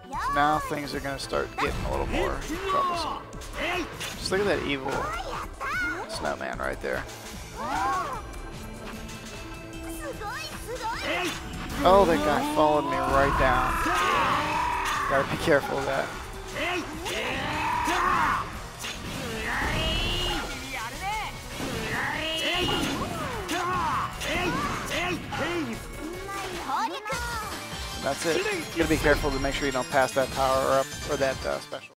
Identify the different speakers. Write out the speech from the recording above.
Speaker 1: Now things are going to start getting a little more troublesome. Just look at that evil snowman right there. Oh, that guy followed me right down. Gotta be careful of that. And that's it. You gotta be careful to make sure you don't pass that power up or that special.